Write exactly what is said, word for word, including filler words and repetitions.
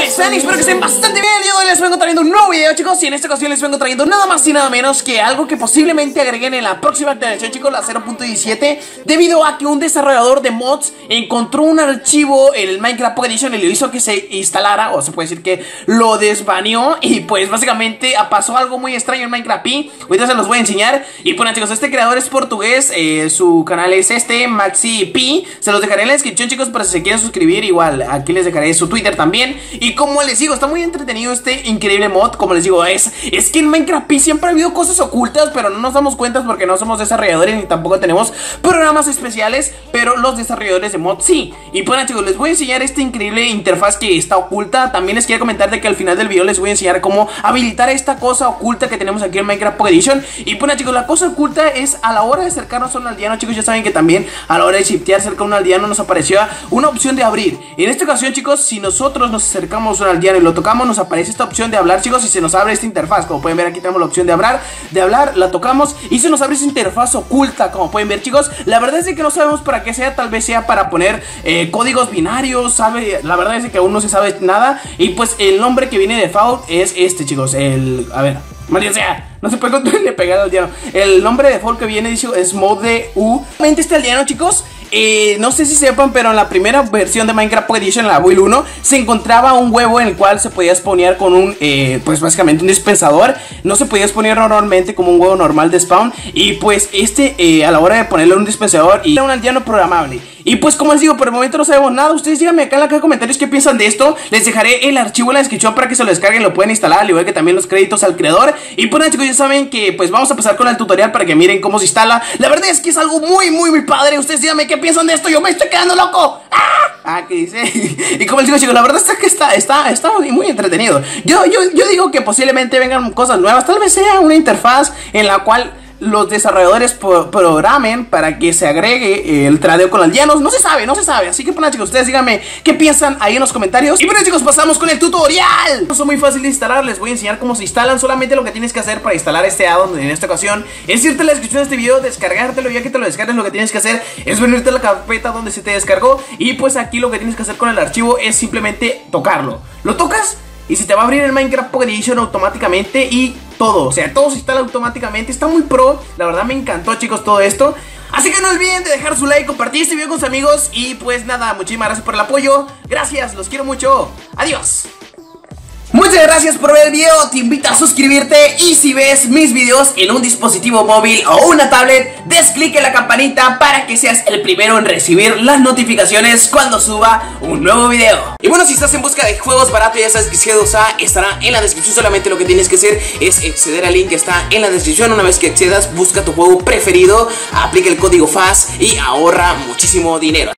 están? Espero que estén bastante bien. El día de hoy les vengo trayendo un nuevo video, chicos. Y en esta ocasión les vengo trayendo nada más y nada menos que algo que posiblemente agreguen en la próxima actualización, chicos, la cero punto diecisiete. Debido a que un desarrollador de mods encontró un archivo en el Minecraft Pocket Edition y le hizo que se instalara, o se puede decir que lo desbaneó. Y pues básicamente pasó algo muy extraño en Minecraft Pi. Ahorita se los voy a enseñar. Y bueno, chicos, este creador es portugués, eh, su canal es este, Maxi Pi. Se los dejaré en la descripción, chicos, para si se quieren suscribir. Igual, aquí les dejaré su Twitter también. Y como les digo, está muy entretenido este increíble mod. Como les digo, es, es que en Minecraft Pi siempre ha habido cosas ocultas, pero no nos damos cuenta porque no somos desarrolladores ni tampoco tenemos programas especiales, pero los desarrolladores de mod sí. Y bueno, chicos, les voy a enseñar esta increíble interfaz que está oculta. También les quiero comentar de que al final del video les voy a enseñar cómo habilitar esta cosa oculta que tenemos aquí en Minecraft Pocket Edition. Y bueno, chicos, la cosa oculta es a la hora de acercarnos a un aldeano. Chicos, ya saben que también a la hora de shiftear cerca a un aldeano nos apareció una opción de abrir. En esta ocasión, chicos, si nosotros nos acercamos a un aldeano y lo tocamos, nos aparece esta opción de hablar, chicos, y se nos abre esta interfaz. Como pueden ver, aquí tenemos la opción de hablar, de hablar, la tocamos y se nos abre esa interfaz oculta. Como pueden ver, chicos, la verdad es de que no sabemos para qué sea. Tal vez sea para poner eh, códigos binarios, sabe. La verdad es de que aún no se sabe nada. Y pues el nombre que viene de default es este, chicos, el, a ver, María sea, no se puede controlarle pegar al aldeano. El nombre de default que viene dicho es Mode U. Este aldeano, chicos, eh, no sé si sepan, pero en la primera versión de Minecraft Pocket Edition, en la Build uno, se encontraba un huevo en el cual se podía spawnear con un, eh, pues básicamente un dispensador. No se podía spawnear normalmente como un huevo normal de spawn. Y pues este, eh, a la hora de ponerle un dispensador, y era un aldeano programable. Y pues como les digo, por el momento no sabemos nada. Ustedes díganme acá en la caja de comentarios qué piensan de esto. Les dejaré el archivo en la descripción para que se lo descarguen, lo pueden instalar, al igual que también los créditos al creador. Y pues nada, chicos, ya saben que pues vamos a pasar con el tutorial para que miren cómo se instala. La verdad es que es algo muy, muy, muy padre. Ustedes díganme qué piensan de esto, yo me estoy quedando loco. ¡Ah! Ah, ¿qué dice? Y como les digo, chicos, la verdad es que está, está, está muy, muy entretenido. Yo, yo, yo digo que posiblemente vengan cosas nuevas. Tal vez sea una interfaz en la cual los desarrolladores pro programen para que se agregue el tradeo con aldeanos. No se sabe, no se sabe. Así que pues, chicos, ustedes díganme qué piensan ahí en los comentarios. Y bueno, chicos, pasamos con el tutorial. Es muy fácil de instalar. Les voy a enseñar cómo se instalan. Solamente lo que tienes que hacer para instalar este addon en esta ocasión es irte a la descripción de este video, descargártelo. Ya que te lo descargues, lo que tienes que hacer es venirte a la carpeta donde se te descargó. Y pues aquí lo que tienes que hacer con el archivo es simplemente tocarlo. Lo tocas y se te va a abrir el Minecraft Pocket Edition automáticamente y todo, o sea, todo se instala automáticamente. Está muy pro, la verdad me encantó, chicos, todo esto. Así que no olviden de dejar su like, compartir este video con sus amigos. Y pues nada, muchísimas gracias por el apoyo. Gracias, los quiero mucho. Adiós. Muchas gracias por ver el video, te invito a suscribirte y si ves mis videos en un dispositivo móvil o una tablet, des clic en la campanita para que seas el primero en recibir las notificaciones cuando suba un nuevo video. Y bueno, si estás en busca de juegos baratos, ya sabes que G dos A estará en la descripción. Solamente lo que tienes que hacer es acceder al link que está en la descripción. Una vez que accedas, busca tu juego preferido, aplica el código F A S y ahorra muchísimo dinero.